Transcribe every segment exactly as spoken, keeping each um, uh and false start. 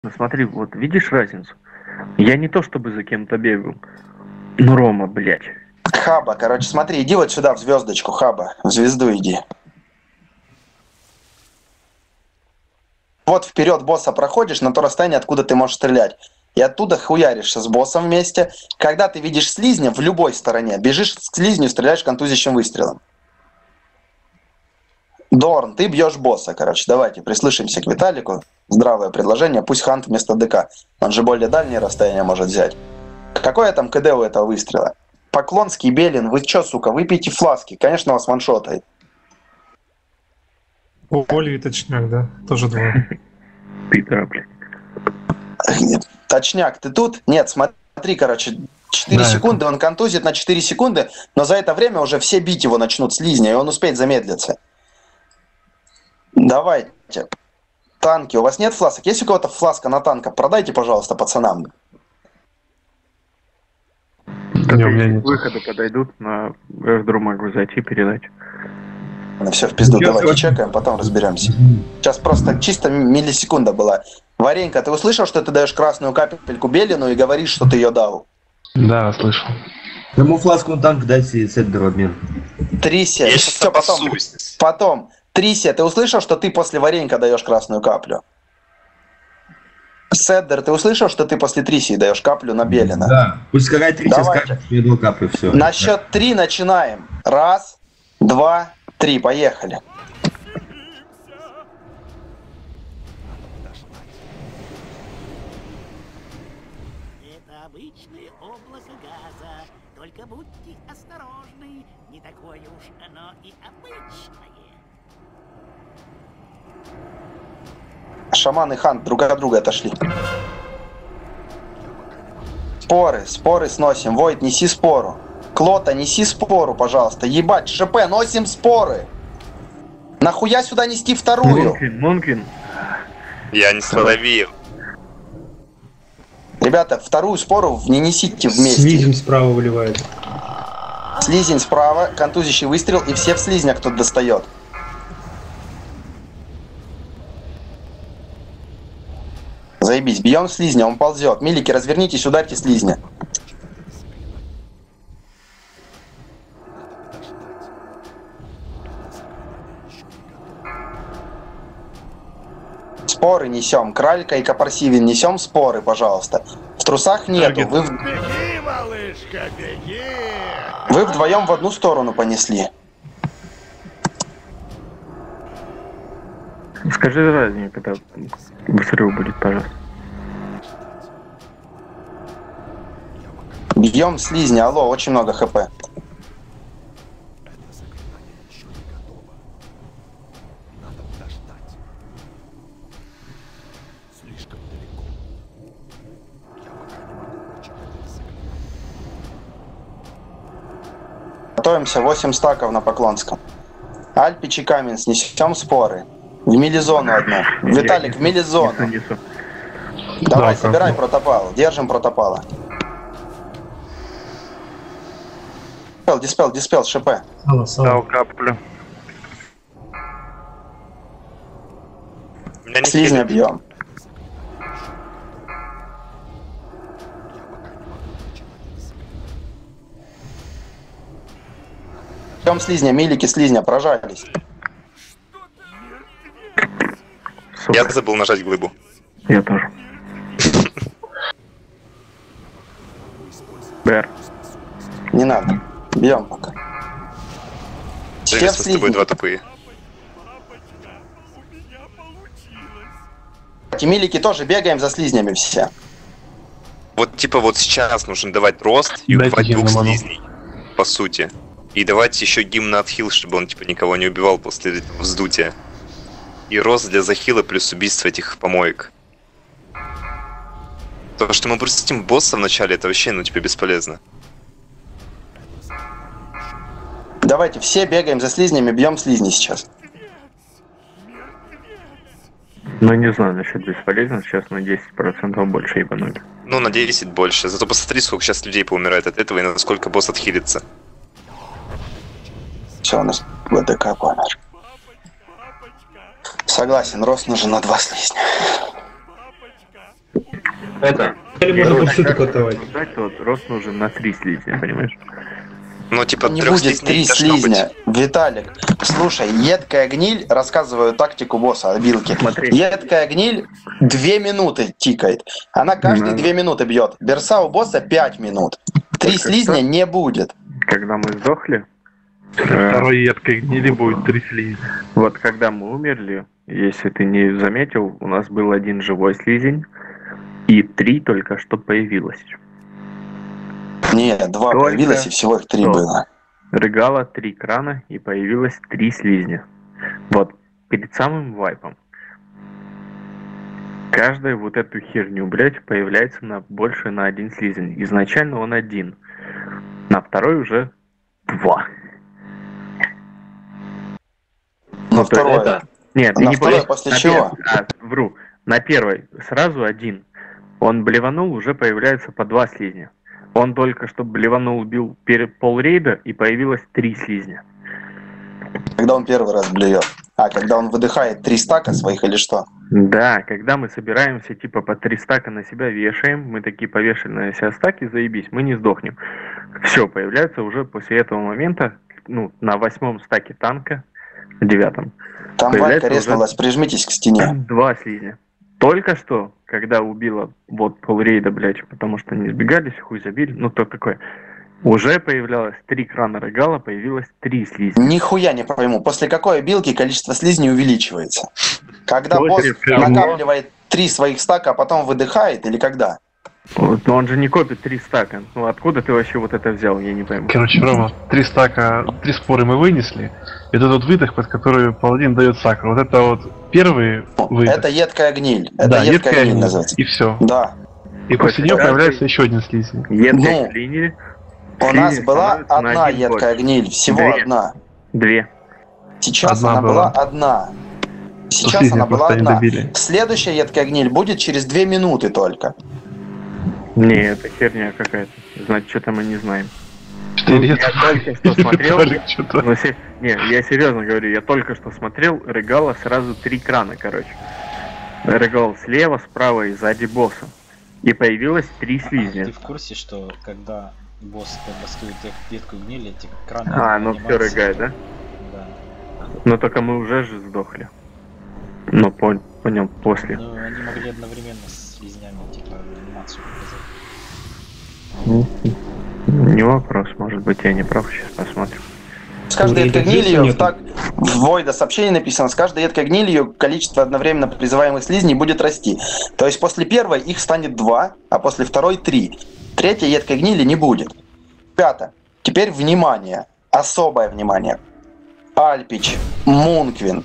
Ну смотри, вот видишь разницу? Я не то чтобы за кем-то бегал. Ну, Рома, блядь. Хаба, короче, смотри, иди вот сюда в звездочку, Хаба. В звезду иди. Вот вперед босса проходишь на то расстояние, откуда ты можешь стрелять. И оттуда хуяришься с боссом вместе. Когда ты видишь слизня в любой стороне, бежишь к слизню, стреляешь контузящим выстрелом. Дорн, ты бьешь босса, короче. Давайте прислушаемся к Виталику. Здравое предложение. Пусть Хант вместо ДК. Он же более дальнее расстояние может взять. Какое там КД у этого выстрела? Поклонский, Белин, вы чё, сука, выпейте фласки. Конечно, вас ваншотает. У Оли и Точняк, да? Тоже два. Питера, блядь. Точняк, ты тут? Нет, смотри, короче, четыре Да, секунды, он контузит на четыре секунды, но за это время уже все бить его начнут слизня, и он успеет замедлиться. Давайте. Танки. У вас нет фласок? Есть у кого-то фласка на танка? Продайте, пожалуйста, пацанам. Да, Не, у меня нет. Выходы подойдут, на Эвдру могу зайти, передать. Ну, все в пизду, Я давайте согласен. чекаем, потом разберемся. Сейчас просто чисто миллисекунда была. Варенька, ты услышал, что ты даешь красную капельку Белину и говоришь, что ты ее дал? Да, слышал. Кому фласку на танк дайте Седдеру обмен. Трися. Я Все, потом. сейчас Потом. Трися, ты услышал, что ты после Варенька даешь красную каплю? Седдер, ты услышал, что ты после Трисии даешь каплю на Белина? Да. Пусть какая Трися Давайте. скажет, я дал каплю, все. На счет три начинаем. Раз, два, три. Поехали. Это обычное облако газа. Только будьте осторожны. Не такое уж оно и обычное. Шаман и Хан друг от друга отошли. Споры, споры сносим. Войд, неси спору. Клота, неси спору, пожалуйста. Ебать, ШП, носим споры. Нахуя сюда нести вторую? Мункин, Мункин. Я не словил. Ребята, вторую спору не несите вместе. Слизень справа выливает. Слизень справа, контузящий выстрел, и все в слизня кто достает. Заебись, бьем слизня, он ползет. Милики, развернитесь, ударьте слизня. Споры несем. Кралька и Капарсивин несем споры, пожалуйста. В трусах нету. Вы, в... Беги, малышка, беги! Вы вдвоем в одну сторону понесли. Скажи разницу, когда взрыв будет, пожалуйста. Бьем слизня, алло, очень много хп. Готовимся, восемь стаков на Поклонском. Альпич и Камень, снесем споры. В милизону одну. Виталик, в милизону. Несу, несу. Давай, Да, собирай как-то. протопал. Держим протопала. Диспел, диспел, диспел, ШП. Сало, сало. Дал каплю. Меня не Слизня хилит. бьем. Бьем слизня, милики слизня, прожались. Сука, Я забыл нажать глыбу. я тоже. Бэр. Не надо. Бьем пока. Все Джеймс, в мы с тобой слизне. два тупые. Эти милики тоже бегаем за слизнями все. Вот типа вот сейчас нужно давать рост и Дайте убивать гимн двух на ману. слизней. По сути. И давать еще гимн на отхил, чтобы он типа никого не убивал после этого вздутия. И рост для захила плюс убийство этих помоек. То, что мы брустим босса в начале, это вообще, ну, типа, бесполезно. Давайте все бегаем за слизнями, бьем слизни сейчас. Ну, не знаю насчет бесполезно, сейчас на десять процентов больше ебанули. Ну, на десять больше. Зато посмотри, сколько сейчас людей поумирает от этого и насколько босс отхилится. Все, у нас ВДК помер. Согласен, рост нужен на два слизня. Это... Или можно повсюду катовать. Дать, вот рост нужен на три слизня, понимаешь? Ну, типа, Не трех будет три слизней должно слизня. быть. Виталик, слушай, едкая гниль, рассказываю тактику босса от вилки. Смотри. Едкая гниль две минуты тикает. Она каждые Да. две минуты бьет. Берса у босса пять минут. Три Только слизня что? не будет. Когда мы сдохли, э, Второй едкой гнили будет три слизни. вот когда мы умерли, если ты не заметил, у нас был один живой слизень, и три только что появилось. Не, два Только появилось, и всего их три что? было. Рыгало три крана, и появилось три слизня. Вот, перед самым вайпом. Каждая вот эту херню, блядь, появляется на больше на один слизень. Изначально он один. На второй уже два. На Ну, то второе. это- Нет, На не второе понял. после На чего? пер- а, вру. На первой сразу один. Он блеванул, уже появляется по два слизня. Он только что блеванул, убил перед полрейда, и появилось три слизня. Когда он первый раз блюет. А, когда он выдыхает три стака своих или что? Да, когда мы собираемся, типа, по три стака на себя вешаем, мы такие повешали на себя стаки, заебись, мы не сдохнем. Все, появляется уже после этого момента, ну, на восьмом стаке танка, в девятом, Там Появляется Валька резнулась, прижмитесь к стене. два слизня. Только что, когда убила вот полрейда, блядь, потому что не сбегались, хуй забили, ну, то какой, уже появлялось три крана рыгала, появилось три слизня. Нихуя не пойму, после какой билки количество слизней увеличивается? Когда Ой, босс всё равно. накапливает три своих стака, а потом выдыхает, или когда? Вот, но он же не копит три стака. Ну, откуда ты вообще вот это взял, я не пойму. Короче, Рома, три стака, три споры мы вынесли. И вот этот выдох, под который паладин дает сакру. Вот это вот первый выдох. Это едкая гниль. Это да, едкая, гниль гниль, называется. и все. Да. И после нее Каждый- появляется еще один слизень. Едкая Ну, клинили. У Слизень нас была становится на одна один едкая больше. гниль, всего Две. одна. Две. Сейчас Одна она была была. одна. Сейчас слизня она была просто не одна. добили. Следующая едкая гниль будет через две минуты только. Не, это херня какая-то. Значит, что-то мы не знаем. Четыре я едких. только что смотрел. Толик что-то. Ну, се- Не, я серьезно говорю, я только что смотрел, рыгало сразу три крана, короче. Рыгал слева, справа и сзади босса. И появилось три А слизня. ты в курсе, что когда босс бастует ветку гнили, эти краны А, ну все поднимаются? рыгает, да? Да. Но только мы уже же сдохли. Ну, пон- понял, после. Ну, они могли одновременно с слизнями, типа, анимацию показать. Не вопрос, может быть, я не прав, сейчас посмотрим. С каждой Ну, едкой и здесь гнилью, нету. так, в Войда сообщение написано, с каждой едкой гнилью количество одновременно призываемых слизней будет расти. То есть после первой их станет два, а после второй три. Третьей едкой гнили не будет. Пятое. Теперь внимание. Особое внимание. Альпич, Мунквин,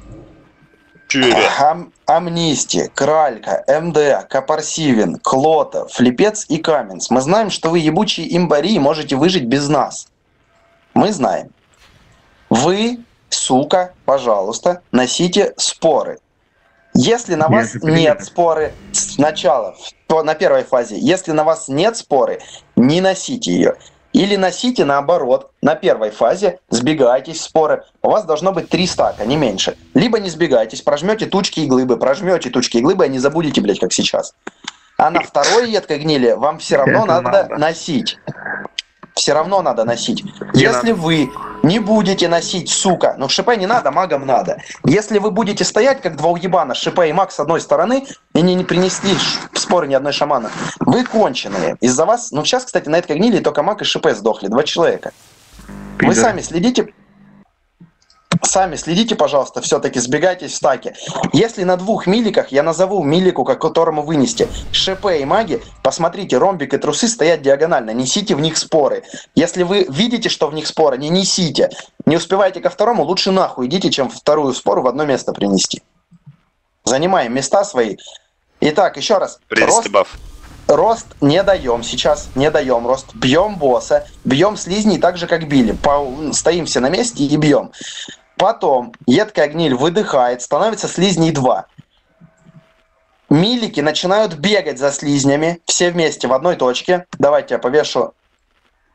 Ам- Амнисти, Кралька, МД, Капарсивин, Клота, Флипец и Каменс. Мы знаем, что вы ебучие имбари и можете выжить без нас. Мы знаем. Вы, сука, пожалуйста, носите споры. Если на Нет, вас это принято. нет споры сначала, то на первой фазе, если на вас нет споры, не носите ее. Или носите наоборот, на первой фазе сбегайтесь в споры. У вас должно быть три стака, не меньше. Либо не сбегайтесь, прожмете тучки и глыбы, прожмете тучки и глыбы, а не забудете, блядь, как сейчас. А на второй едкой гнили вам все равно Это надо, надо. носить. Все равно надо носить. Не Если вы не будете носить, сука, ну шипа не надо, магам надо. Если вы будете стоять, как два уебана, шипа и маг с одной стороны, и не, не принесли ш- споры ни одной шамана, вы конченые. Из-за вас, ну сейчас, кстати, на этой гнили только маг и шипа сдохли, два человека. Вы Пидор. сами следите, сами следите, пожалуйста, все-таки сбегайтесь в стаки. Если на двух миликах, я назову милику, к которому вынести ШП и маги, посмотрите, ромбик и трусы стоят диагонально, несите в них споры. Если вы видите, что в них споры, не несите. Не успеваете ко второму, лучше нахуй идите, чем вторую спору в одно место принести. Занимаем места свои. Итак, еще раз. Резистый Рост- баф. Рост не даем сейчас, не даем рост. Бьем босса, бьем слизней так же, как били. По- Стоим все на месте и бьем. Потом едкая гниль выдыхает, становится слизней два. Милики начинают бегать за слизнями, все вместе в одной точке. Давайте я повешу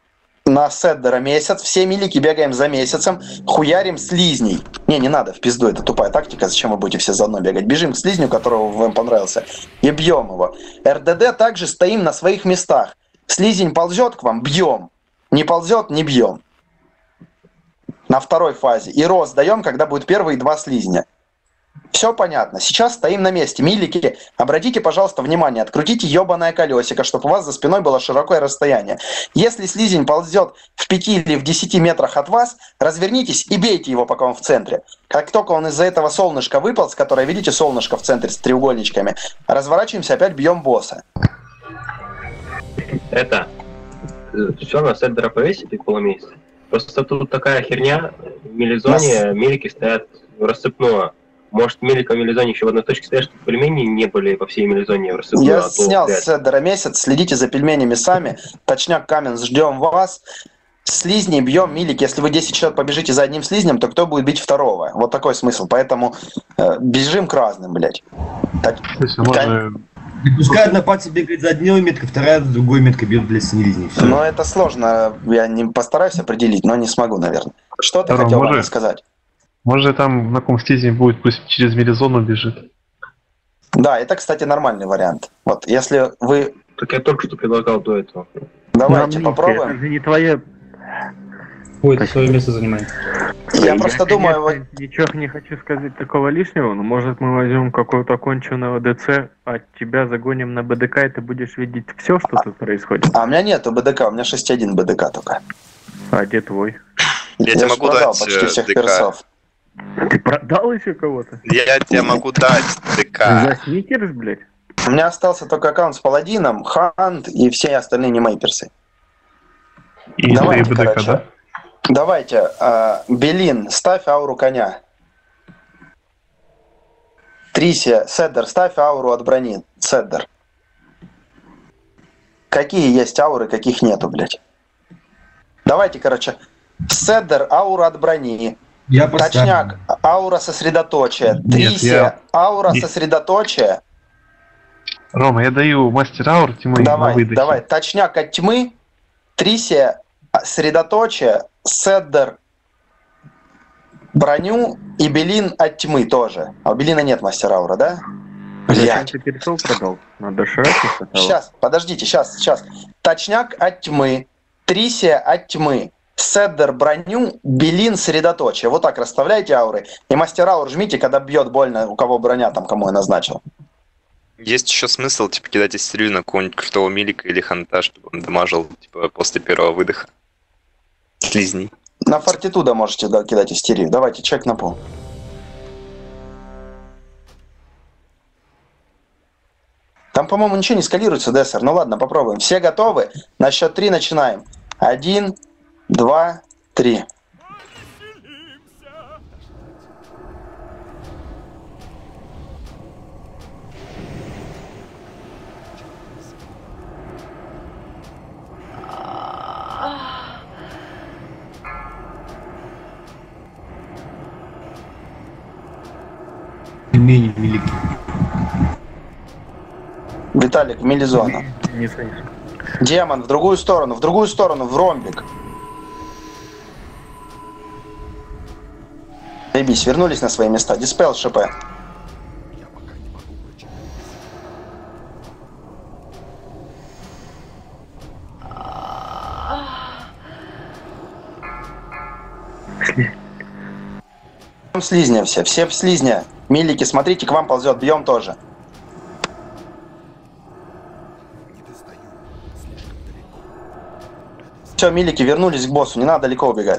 на Седдера месяц, все милики бегаем за месяцем, хуярим слизней. Не, не надо, в пизду, это тупая тактика, зачем вы будете все заодно бегать? Бежим к слизню, которого вам понравился, и бьем его. РДД также стоим на своих местах. Слизень ползет к вам, бьем. Не ползет, не бьем. На второй фазе. И рост даем, когда будут первые два слизня. Все понятно. Сейчас стоим на месте. Милики, обратите, пожалуйста, внимание, открутите ебаное колесико, чтобы у вас за спиной было широкое расстояние. Если слизень ползет в пяти или в десяти метрах от вас, развернитесь и бейте его, пока он в центре. Как только он из-за этого солнышка выполз, которое, видите, солнышко в центре с треугольничками, разворачиваемся, опять бьем босса. Это все на Седдера повесить и полумесяца. Просто тут такая херня, в милизоне Нас... милики стоят рассыпную. Может, милика в милизоне еще в одной точке стоят, чтобы пельмени не были по всей милизоне в рассыпную. Я а снял с Седдера месяц, следите за пельменями сами. Точняк Каменс, ждем вас. Слизней бьем, милик. Если вы десять человек побежите за одним слизнем, то кто будет бить второго? Вот такой смысл. Поэтому э, бежим к разным, блядь. Так, можно... Пускай одна пальца бегает за одной меткой, вторая за другой меткой бьет для слизней. Но это сложно. Я не постараюсь определить, но не смогу, наверное. Что ты Втором, хотел может, сказать? Может, там на ком слизень будет, пусть через милизону бежит. Да, это, кстати, нормальный вариант. Вот, если вы... Так я только что предлагал до этого. Давайте Нам попробуем. Это же не твоя... Ой, ты свое место занимает. Я, я просто конечно, думаю... Вот... Ничего не хочу сказать такого лишнего, но может мы возьмем какого-то конченого ДЦ, а тебя загоним на БДК, и ты будешь видеть все, что а, тут происходит. А у меня нету БДК, у меня шесть один БДК только. А где твой? Я, я тебе могу продал дать почти всех ДК. персов. Ты продал еще кого-то? Я тебе могу дать ДК. За сникерс, блядь? У меня остался только аккаунт с Паладином, Хант и все остальные немейперсы. И Давайте, БДК, короче. Да? Давайте, э, Белин, ставь ауру коня. Трисия, Седдер, ставь ауру от брони. Седдер. Какие есть ауры, каких нету, блядь. Давайте, короче. Седдер, аура от брони. Я Точняк, аура сосредоточия. Трисия, я... аура Нет. сосредоточия. Рома, я даю мастер аур тьмы Давай, на выдохе. давай. Точняк от тьмы. Трисия, средоточие. Седдер, броню и Белин от тьмы тоже. А у Белина нет мастера аура, да? Блядь. Ты пересол продал? Надо широко хватало. Сейчас, подождите, сейчас, сейчас. Точняк от тьмы, Трисия от тьмы, Седдер броню, Белин средоточие. Вот так расставляйте ауры. И мастер аур жмите, когда бьет больно, у кого броня, там, кому я назначил. Есть еще смысл, типа, кидать истерию на какого-нибудь крутого милика или ханта, чтобы он дамажил, типа, после первого выдоха. Слизней. На фортитуда можете кидать истерию. Давайте, чек на пол. Там, по-моему, ничего не скалируется, Дессер. Ну ладно, попробуем. Все готовы? На счет три начинаем. Один, два, три. Пельмени великие. Виталик, в милизону. Не слышу. Демон, в другую сторону, в другую сторону, в ромбик. Заебись, вернулись на свои места. Диспел, ШП. Слизня все, все в слизня. Милики, смотрите, к вам ползет, бьем тоже. Все, милики, вернулись к боссу, не надо далеко убегать.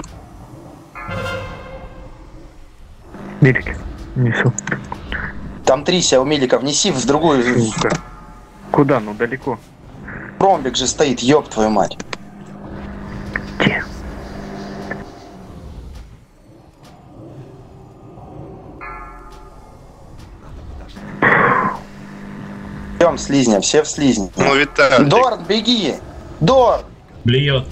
Милики, несу. Там Трисия у миликов, неси в другую. Сука. Куда? Ну далеко. Ромбик же стоит, ёб твою мать. Где? Бьем слизня, все в слизня. Ну, Виталик. Дорн, беги! Дорн! Блюет.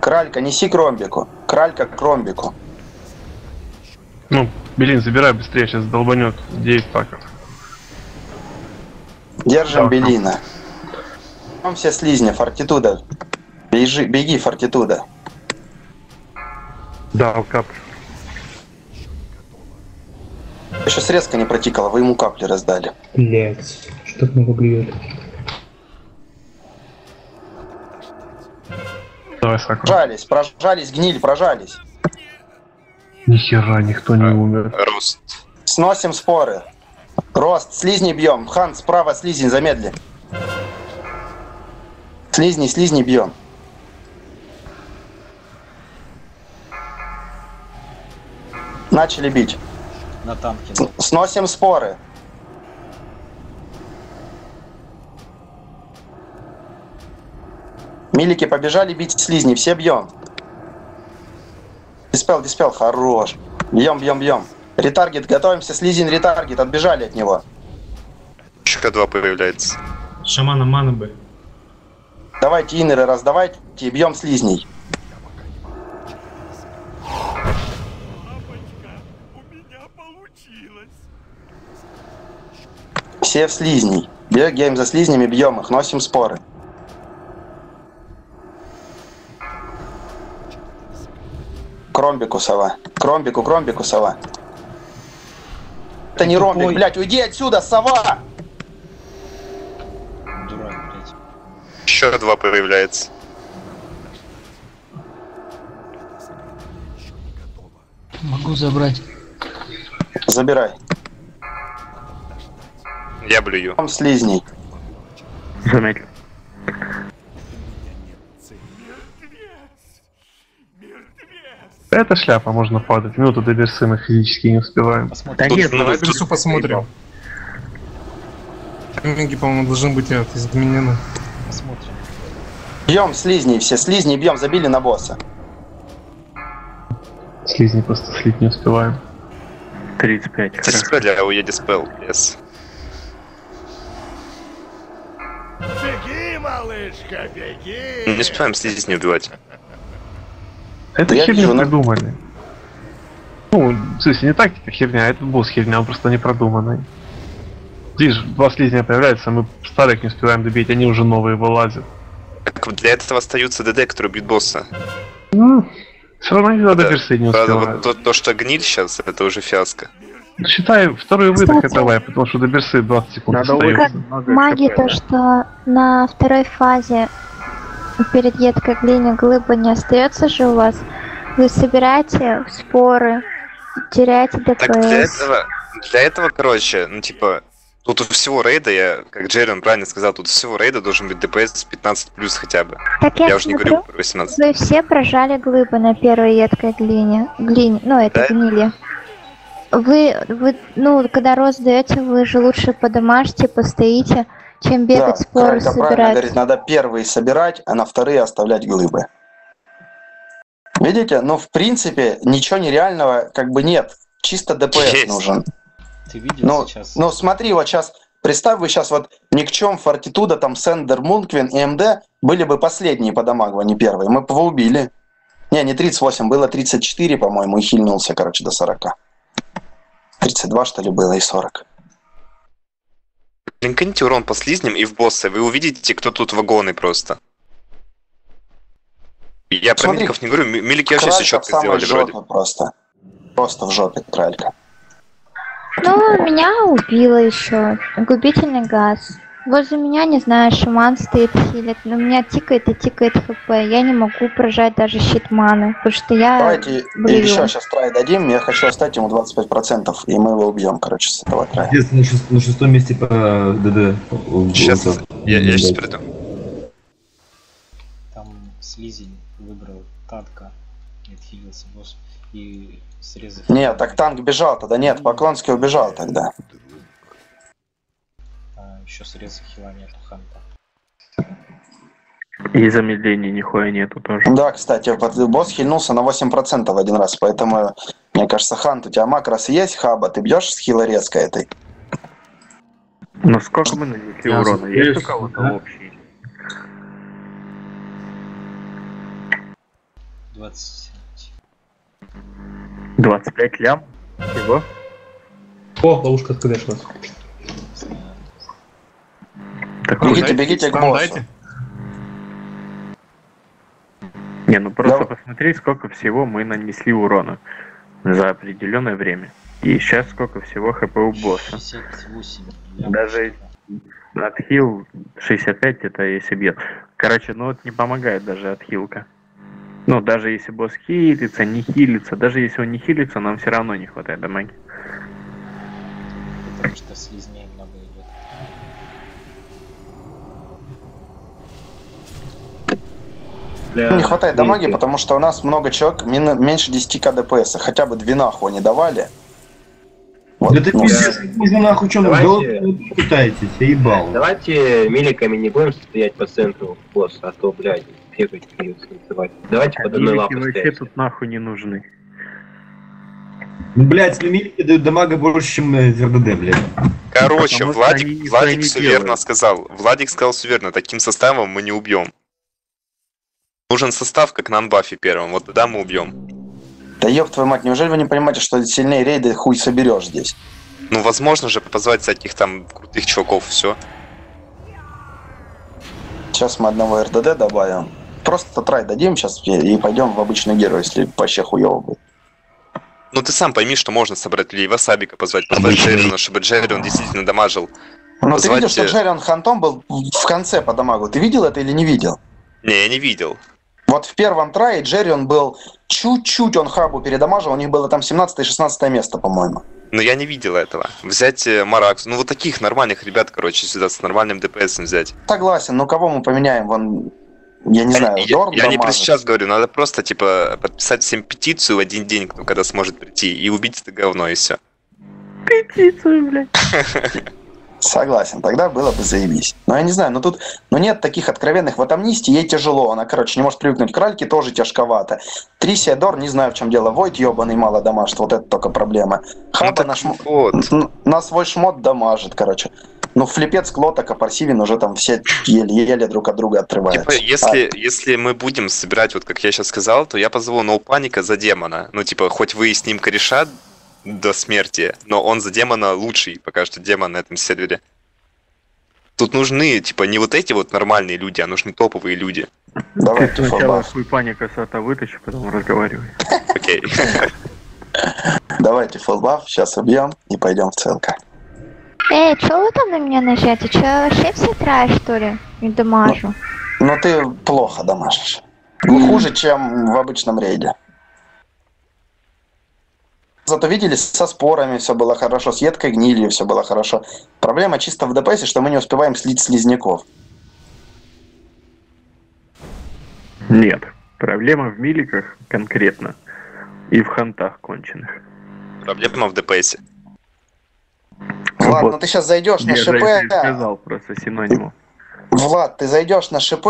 Кралька, неси к ромбику. Кралька к ромбику. Ну, Белин, забирай быстрее, сейчас долбанет девять паков. Держим Так, Белина. Там все слизни, фортитуда. Бежи, беги, фортитуда. Да, кап. Еще срезка не протикала, вы ему капли раздали. Блять, что так много бьет? Давай, Сакура. Прожались, прожались, гниль, прожались. Нихера, никто не умер. Рост. Сносим споры. Рост, слизни бьем. Хан, справа слизни, замедли. Слизни, слизни бьем. Начали бить. На танке. С- Сносим споры. Милики побежали бить слизни, все бьем. Диспел, диспел, хорош. Бьем, бьем, бьем. Ретаргет, готовимся, слизень, ретаргет, отбежали от него. Еще два появляется. Шамана маны бы. Давайте инеры раздавайте и бьем слизней. Все в слизней. Бегаем за слизнями, бьем их, носим споры. Кромбику сова. Кромбику, кромбику сова. Это не ромбик, блядь, уйди отсюда, сова! Дурак, блядь. Еще два появляется. Могу забрать. Забирай. Я блюю. Там слизней. Заметил. Это шляпа, можно падать. Минуту до берсы мы физически не успеваем. Да Тут, нет, ну, давай тут берсу посмотрим. Тайминги, по-моему, должны быть это, изменены. Посмотрим. Бьем слизней, все слизни бьем, забили на босса. Слизни просто слить не успеваем. тридцать пять. Диспел, я уеду спел. Yes. Беги, малышка, беги! Не успеваем слизь не убивать. Это Я херню вижу, но- придумали. Ну, в смысле, не тактика херня, а это босс херня, он просто не продуманный. Видишь, два слизня появляются, мы старых не успеваем добить, они уже новые вылазят. Так для этого остаются ДД, которые бьют босса. Ну, все равно не надо Да. берсы не Правда, успевают. вот то, то, что гниль сейчас, это уже фиаско. Считай, второй выдох Кстати. это давай, потому что до берсы двадцать секунд Надо остается. очень много Маги ХП, то, да. что на второй фазе перед едкой глине глыба не остается же у вас. Вы собираете споры, теряете Так для ДПС. этого, для этого, короче, ну типа, тут у всего рейда, я, как Джеррион правильно сказал, тут у всего рейда должен быть ДПС пятнадцать плюс хотя бы. Так я, Я уже не смотрю, говорю про восемнадцать. вы все прожали глыбы на первой едкой глине. Глине, ну это Да? гнили. Вы, вы, ну, когда рост даете, вы же лучше подомажьте, постоите, чем бегать Да, споры Кралька правильно собирать. говорит, надо первые собирать, а на вторые оставлять глыбы. Видите, ну в принципе ничего нереального как бы нет. Чисто ДПС Есть. нужен. Ты видел Ну, сейчас? ну смотри, вот сейчас, представь, вы сейчас вот Никчем, Фортитуда, там Сендер, Мунквин и МД были бы последние по дамагу, а не первые. Мы бы его убили. Не, не тридцать восемь, было тридцать четыре, по-моему, и хильнулся, короче, до сорока. тридцать два, что ли, было, и сорок. Линканите урон по слизням и в босса, вы увидите, кто тут вагоны просто. Я про Смотри, миликов не говорю, ми- милики вообще все Кралька в четко самой сделали вроде. жопе просто. Просто в жопе кралька. Ну, меня убило еще. Губительный газ. Возле меня, не знаю, шаман стоит, хилит, но у меня тикает и тикает хп. Я не могу прожать даже щит маны, потому что я Давайте блюю. еще сейчас трай дадим, я хочу оставить ему двадцать пять процентов, и мы его убьем, короче, с этого трая. Если на, шест- на шестом месте по ДД. Сейчас, Вот, я, я да. сейчас приду. Там слизень выбрал танка, и отхилился босс, и срезав... Нет, так танк бежал тогда, нет, Поклонский убежал тогда. А, еще срезав хила нету ханта. И замедлений нихуя нету тоже. Да, кстати, вот босс хильнулся на восемь процентов один раз, поэтому, мне кажется, Хант, у тебя макрос есть, хаба, ты бьешь с хила резко этой? Но сколько мы нанесли Я урона? Есть у запрещу, кого-то да? общий? двадцать. двадцать пять лям? Чего? О, ловушка откуда нас. Бегите, бегите к боссу. Не, ну просто Да. посмотри, сколько всего мы нанесли урона за определенное время. И сейчас сколько всего хп у босса. шестьдесят восемь. Даже отхил шестьдесят пять, это если бьет. Короче, ну вот не помогает даже отхилка. Ну, даже если босс хилится, не хилится, даже если он не хилится, нам все равно не хватает дамаги. Потому что слизней много идет. Для... Не хватает дамаги, Милки. потому что у нас много человек, мин- меньше десять ка ДПС. Хотя бы две нахуй не давали. Вот, Да ты ну, пиздец, нужно нахуй чем вы Давайте- пытаетесь, я ебал. Давайте миликами не будем стоять по центру босса, а то, блядь, фигать придется называть. Давайте А под одной милики лапой вообще стоять. тут нахуй не нужны. Ну, блядь, если милики дают дамага больше, чем э, РДД, блядь. Короче, Потому что Владик, они ничего Владик не все делают. верно сказал. Владик сказал все верно. Таким составом мы не убьем. Нужен состав, как на анбафе первом. Вот тогда мы убьем. Да ёб твою мать, неужели вы не понимаете, что сильнее рейды хуй соберешь здесь? Ну, возможно же позвать всяких там крутых чуваков, все. Сейчас мы одного РДД добавим. Просто трай дадим сейчас и пойдем в обычный герой, если вообще хуёво будет. Ну, ты сам пойми, что можно собрать людей. Васабика позвать, позвать Джеррина, чтобы Джеррин действительно дамажил. Но ты Позвать, видел, что э, Джеррион Хантом был в конце по дамагу? Ты видел это или не видел? Не, я не видел. Вот в первом трае Джеррион был чуть-чуть, он хабу передамажил, у них было там семнадцатое-шестнадцатое место, по-моему. Но я не видел этого. Взять э, Маракс. Ну, вот таких нормальных ребят, короче, сюда с нормальным ДПСом взять. Согласен, ну кого мы поменяем? Вон, я не знаю, я, Дорн я не про дамажит. сейчас говорю, надо просто, типа, подписать всем петицию в один день, кто когда сможет прийти, и убить это говно, и все. Петицию, блядь. Согласен, тогда было бы заебись. Но я не знаю, но тут ну нет таких откровенных. Вот Амнистии ей тяжело, она, короче, не может привыкнуть к Ральке, тоже тяжковато. Трисия Дор, не знаю в чем дело. Войт ебаный мало дамажит, вот это только проблема. Хаба на, шм... Вот. н- на свой шмот дамажит, короче. Ну, флипец, Клоток, Апарсивин уже там все еле-еле друг от друга отрываются. Типа, если, если мы будем собирать, вот как я сейчас сказал, то я позову Ноупаника за демона. Ну, типа, хоть вы и с ним кореша до смерти, но он за демона лучший, пока что демон на этом сервере. Тут нужны, типа, не вот эти вот нормальные люди, а нужны топовые люди. Ты Давайте сначала фолбаф. хуй паника сата вытащи, потом разговаривай. Окей. Давайте фолбаф, сейчас убьем и пойдем в ЦЛК. Эй, чё вы там на меня наезжаете? Чё, вообще все траешь, что ли? Не дамажу. Но ты плохо дамажишь. Ну, хуже, чем в обычном рейде. Зато видели, со спорами все было хорошо, с едкой гнилью все было хорошо. Проблема чисто в ДПСе, что мы не успеваем слить слизняков. Нет. Проблема в миликах конкретно. И в хантах конченых. Проблема в ДПС. Влад, Вот. ну ты сейчас зайдешь на Я же это и ШП. сказал просто синониму. Влад, ты зайдешь на ШП.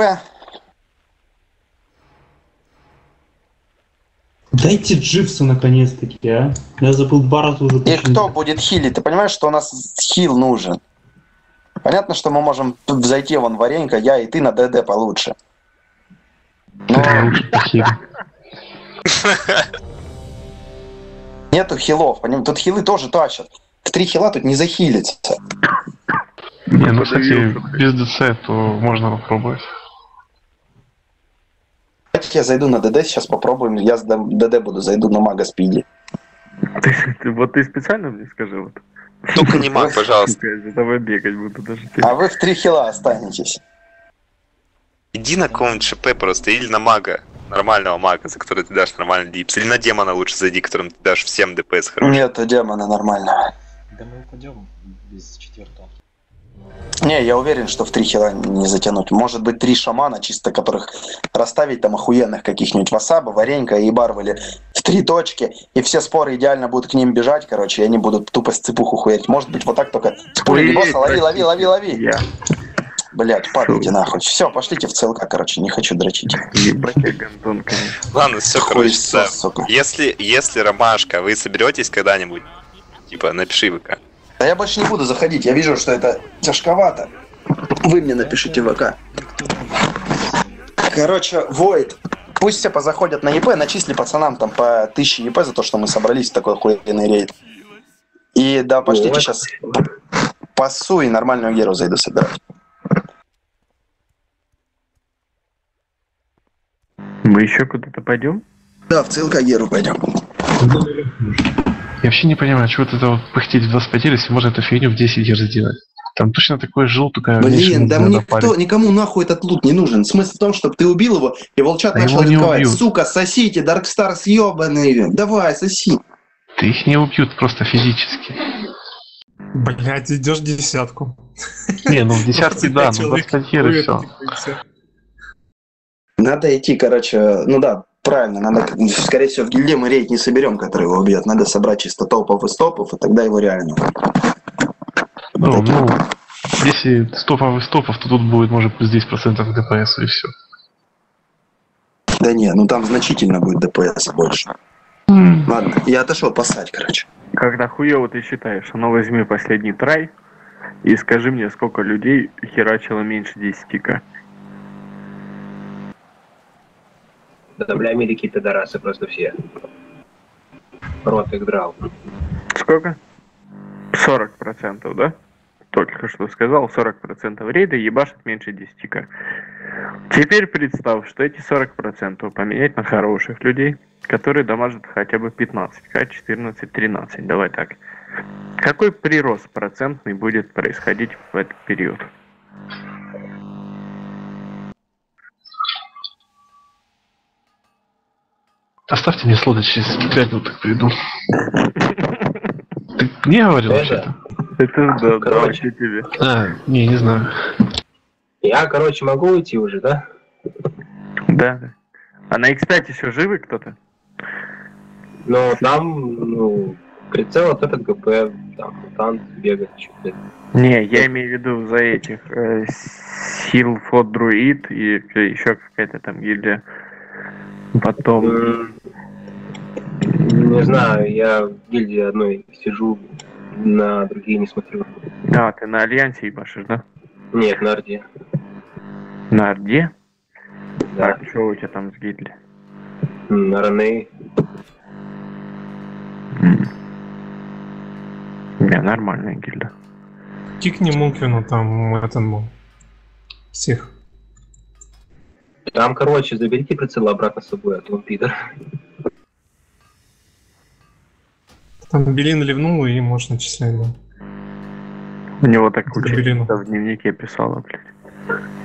Дайте Дживса наконец-таки, а? Я забыл два раза уже. И почему. кто будет хилить? Ты понимаешь, что у нас хил нужен? Понятно, что мы можем тут зайти вон Варенька, я и ты на ДД получше. Но нету хилов, поним- тут хилы тоже тащат. В три хила тут не захилится. Не, ну, кстати, без ДЦ, то можно попробовать. Давайте я зайду на ДД, сейчас попробуем. Я с ДД буду, зайду на мага Спиди. Ты, ты- вот ты специально мне скажи вот. Только не маг, пожалуйста. Я за тобой бегать буду даже. А вы в три хила останетесь. Иди на какого-нибудь ШП просто, или на мага. Нормального мага, за который ты дашь нормальный дипс. Или на демона лучше зайди, которым ты дашь всем ДПС хороший. Нет, демона нормального. Да мы упадем без четвертого. Не, я уверен, что в три хила не затянуть. Может быть, три шамана, чисто которых расставить там охуенных каких-нибудь Васаба, Варенька и Барвали в три точки, и все споры идеально будут к ним бежать, короче, и они будут тупо с цепуху хуярить. Может быть, вот так только с пулей босса, лови, лови, лови, лови. Я. Блять, падайте нахуй. Все, пошлите в ЦЛК, короче, не хочу дрочить. Ебать, я гандон, конечно. Ладно, все, Хуй короче, всё, да. сука. Если, если Ромашка, вы соберетесь когда-нибудь, типа, напиши ВК. Да я больше не буду заходить, я вижу, что это тяжковато. Вы мне напишите в ВК. Короче, Войд, Пусть все позаходят на ЕП, начисли пацанам там по тысяче ЕП за то, что мы собрались в такой охуенный рейд. И да, пошлите Вот. сейчас пасу и нормальную геру зайду собирать. Мы еще куда-то пойдем? Да, в ЦЛК геру пойдем. Я вообще не понимаю, чего вот это вот пыхтеть в двадцать пять, если можно эту фигню в десять гер сделать. Там точно такой жил, только... Блин, да никто, никому нахуй этот лут не нужен. Смысл в том, чтобы ты убил его, и волчат А начал его не атаковать. убьют. Сука, сосите, Даркстарс ебаные. Давай, соси. Ты их не убьют просто физически. Блять, идешь десятку. Не, ну в десятке да, ну двадцать пять гер и все. Надо идти, короче, ну да, правильно, надо, скорее всего, в гильдии мы рейд не соберем, который его убьет. Надо собрать чисто топов и стопов, и тогда его реально. Ну, ну, если стопов и стопов, то тут будет, может, плюс десять процентов ДПС и все. Да не, ну там значительно будет ДПС больше. Mm. Ладно, я отошел посать, короче. Когда хуево ты считаешь, а ну возьми последний трай и скажи мне, сколько людей херачило меньше десяти ка. Да, бля, мелики пидорасы просто все. Рот их драл. Сколько? сорок процентов, да? Только что сказал, сорок процентов рейда ебашит меньше десяти ка. Теперь представь, что эти сорок процентов поменять на хороших людей, которые дамажат хотя бы пятнадцать ка, четырнадцать, тринадцать. Давай так. Какой прирост процентный будет происходить в этот период? Оставьте мне слоты, через пять минут так приду. Ты не говорил вообще-то? Это да, короче. тебе. А, не, не знаю. Я, короче, могу уйти уже, да? Да, да. А на X пять еще живы кто-то? Но там, ну, прицел от этот ГП, там, мутант бегает, что-то. Не, я имею в виду за этих э, сил фот друид и еще какая-то там гильдия. Потом... М, Не знаю, я в гильдии одной сижу, на другие не смотрю. А, ты на Альянсе ебашишь, да? Нет, на Орде. На Орде? Да. А что у тебя там с гильдией? На Раней. Не, нормальная гильда. Кикни Мункину там этому. Всех. Там, короче, заберите прицел обратно с собой, а то он пидор. Там Белин ливнул, и можно начислять, да. У него так Белину. учительница в дневнике писала, блядь.